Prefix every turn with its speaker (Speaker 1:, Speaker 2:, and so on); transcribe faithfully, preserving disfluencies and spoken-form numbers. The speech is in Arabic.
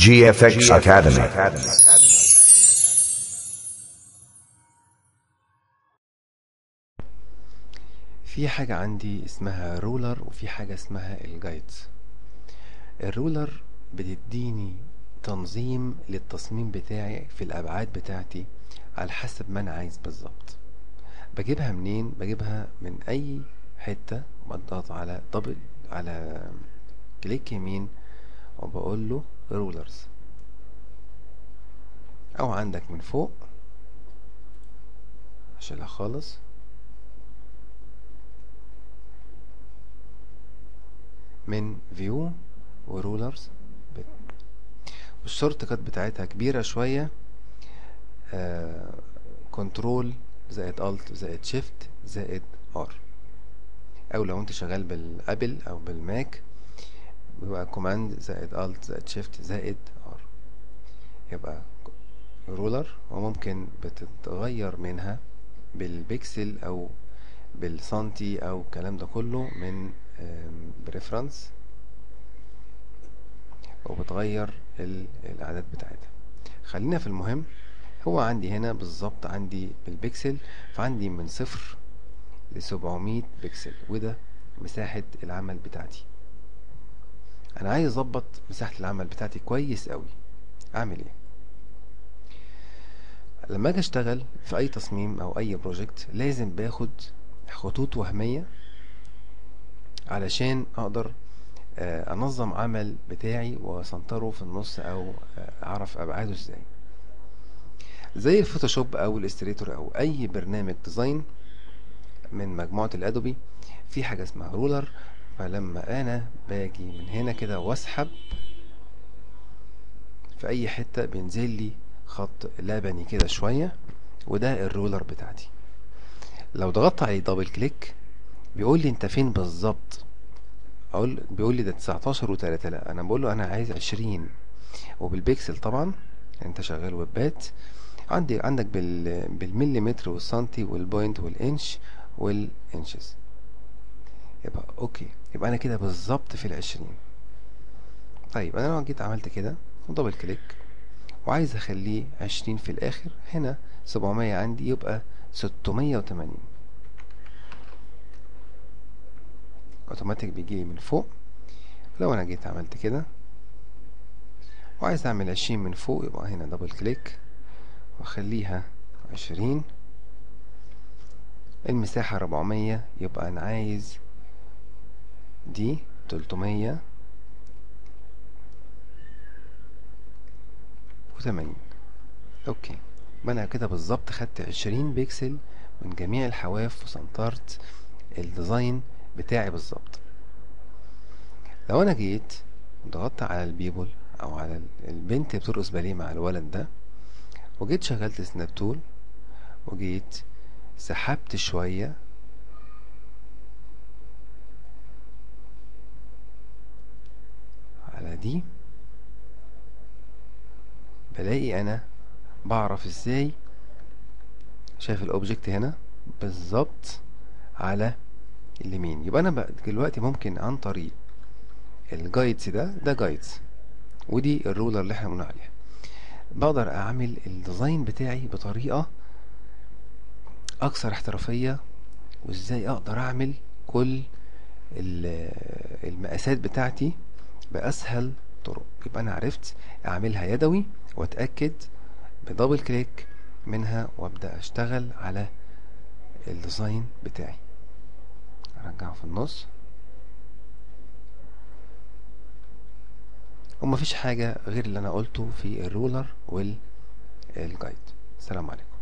Speaker 1: جي اف اكس Academy.
Speaker 2: في حاجة عندي اسمها رولر وفي حاجة اسمها الجايدز. الرولر بتديني تنظيم للتصميم بتاعي في الأبعاد بتاعتي على حسب ما أنا عايز بالظبط. بجيبها منين؟ بجيبها من أي حتة، بضغط على دبل على كليك يمين وبقول له رولرز، أو عندك من فوق أشيلها خالص من فيو ورولرز، والشورت كات بتاعتها كبيرة شوية، آه كنترول زائد الت زائد شيفت زائد ار، او لو انت شغال بالابل او بالماك بيبقى كوماند زائد الت زائد شيفت زائد ار. يبقى رولر، وممكن بتتغير منها بالبيكسل او بالسنتي او الكلام ده كله من بريفرنس، وبتغير الاعداد بتاعتها. خلينا في المهم. هو عندي هنا بالظبط عندي بالبيكسل، فعندي من صفر لسبعمية بيكسل، وده مساحة العمل بتاعتي. انا عايز اظبط مساحة العمل بتاعتي كويس قوي. اعمل ايه؟ لما اجي اشتغل في اي تصميم او اي بروجكت لازم باخد خطوط وهمية علشان اقدر انظم عمل بتاعي واسنتره في النص، او اعرف ابعاده ازاي. زي الفوتوشوب او الاستريتور او اي برنامج ديزاين من مجموعة الادوبي، في حاجة اسمها رولر. فلما انا باجي من هنا كده واسحب في اي حتة بينزل لي خط لبني كده شوية، وده الرولر بتاعتي. لو ضغطت عليه دبل كليك بيقول لي انت فين بالظبط. اقول بيقول لي ده تسعتاشر وتلاتة، لا انا بقول له انا عايز عشرين، وبالبيكسل طبعا انت شغال ويبات. عندي عندك بال بالمليمتر والسنتي والبوينت والانش والانشز. يبقى اوكي، يبقى انا كده بالظبط في العشرين. طيب انا لو جيت عملت كده ودبل كليك وعايز اخليه عشرين في الاخر، هنا سبعمية عندي يبقى ستمية وتمانين. اوتوماتيك بيجيلي من فوق. لو انا جيت عملت كده وعايز اعمل عشرين من فوق، يبقى هنا دبل كليك واخليها عشرين. المساحة اربعمية، يبقى انا عايز دي تلتمية وتمانين. اوكي، يبقى انا كده بالظبط خدت عشرين بيكسل من جميع الحواف وسنترت الديزاين بتاعي بالظبط. لو انا جيت ضغطت على البيبل او على البنت اللي بترقص باليه مع الولد ده، وجيت شغلت سناب تول وجيت سحبت شوية على دي، بلاقي انا بعرف ازاي شايف الاوبجكت هنا بالظبط على اليمين. يبقى انا بقى دلوقتي ممكن عن طريق الجايدز، ده ده جايدز، ودي الرولر اللي احنا بنقول عليها، بقدر اعمل الديزاين بتاعي بطريقة اكثر احترافية، وازاي اقدر اعمل كل المقاسات بتاعتي باسهل طرق. يبقى انا عرفت اعملها يدوي واتاكد بدبل كليك منها وابدا اشتغل على الديزاين بتاعي. ارجعه في النص، ومفيش حاجة غير اللي انا قلته في الرولر والجايد. السلام عليكم.